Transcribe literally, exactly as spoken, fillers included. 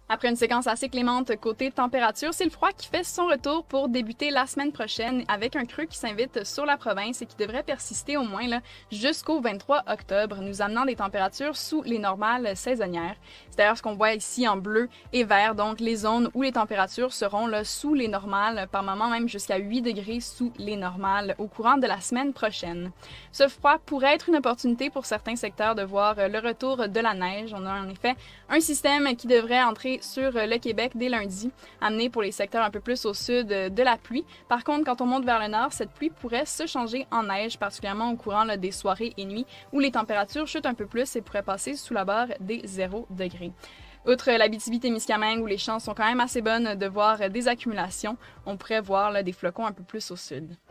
Après une séquence assez clémente côté température, c'est le froid qui fait son retour pour débuter la semaine prochaine avec un creux qui s'invite sur la province et qui devrait persister au moins là, jusqu'au vingt-trois octobre, nous amenant des températures sous les normales saisonnières. C'est d'ailleurs ce qu'on voit ici en bleu et vert, donc les zones où les températures seront là, sous les normales, par moment même jusqu'à huit degrés sous les normales au courant de la semaine prochaine. Ce froid pourrait être une opportunité pour certains secteurs de voir le retour de la neige. On a en effet un système qui devrait entrer sur le Québec dès lundi, amené pour les secteurs un peu plus au sud de la pluie. Par contre, quand on monte vers le nord, cette pluie pourrait se changer en neige, particulièrement au courant là, des soirées et nuits, où les températures chutent un peu plus et pourraient passer sous la barre des zéro degrés. Outre l'Abitibi-Témiscamingue, où les chances sont quand même assez bonnes de voir des accumulations, on pourrait voir là, des flocons un peu plus au sud.